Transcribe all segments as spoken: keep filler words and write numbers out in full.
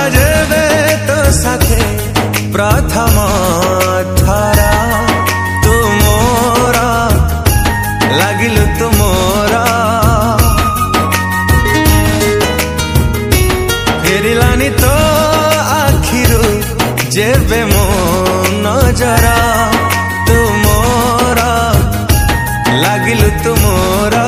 जेबे तो साथे प्रथम थरा तू मोरा लागिलु तू मोरा फेरिलानी तो आखिरु जेबे मो नजरा तू मोरा लागिलु तू मोरा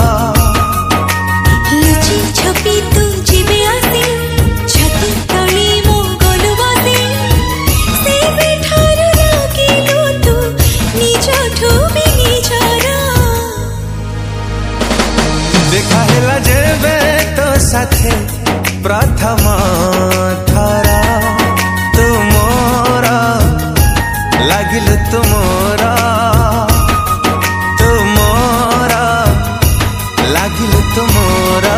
देखा हेला जेबे तो साथे प्रथम थरा तू मोरा लागिलु तू मोरा तू मोरा लागिलु तू मोरा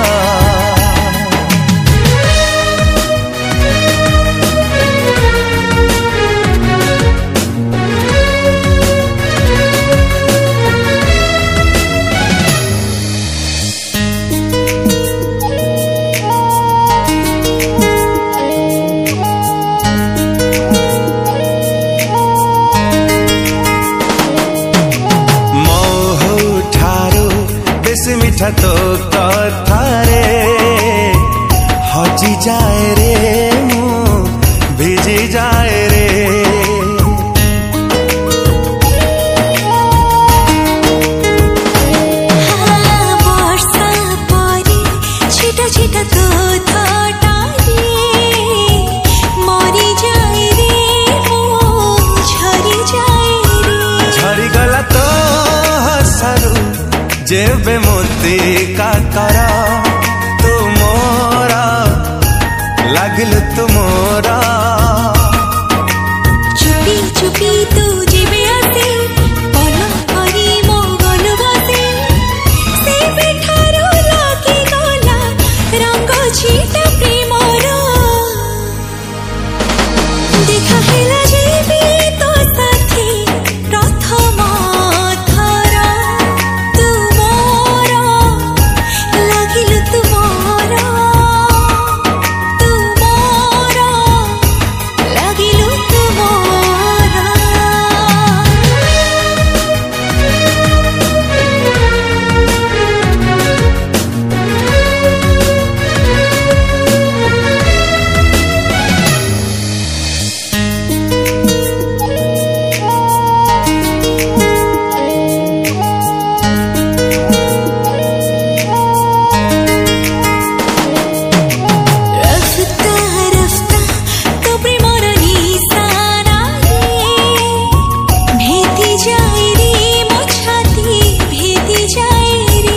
मिठा तो कथारे हजी जाए रे मु भिजी जाए रे हाँ, वर्षा परी छिटा छिटा तो थटारे मरी जाए रे मु झरी जाए रे झरी गला तो हसरू जेबे मोती काकरा तू मोरा लागिलु तू मोरा चुपी चुपी तू जेबे आसे पल करी मो गलु बसे से बेठारो लागी गला रंग छिटा प्रेमर देखा हेला जेबे तो साथी प्रथम थरा तू मोरा लागिलु तू मोरा तू मोरा लागिलु तू मोरा रफ्ता रफ्ता तो प्रेमर निशाना रे भेदी जाए रे मो छाती भेदी जाए रे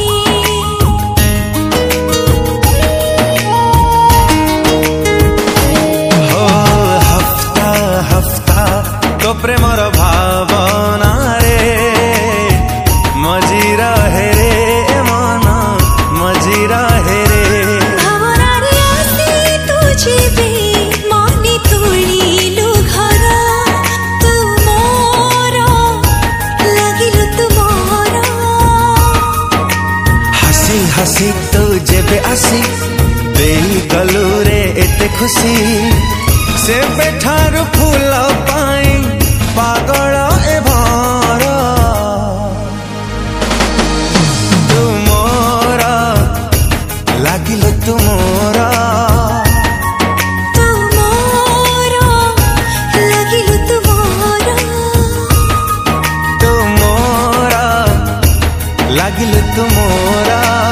हो हफ्ता हफ्ता तो प्रेमर भावना रे मजी रहे रे मन मजी रहे रे भावनारे आसे तू जेबे मने तोड़िलु घर तू मोरा लागिलु तू मोरा हसी हसी तो जेबे आसी देई गलु रे एते खुशी से बेठार फूल पाई पागल ए भरा तू मोरा लागिलु तू मोरा तू मोरा लागिलु तू मोरा तू मोरा लागिलु तू मोरा।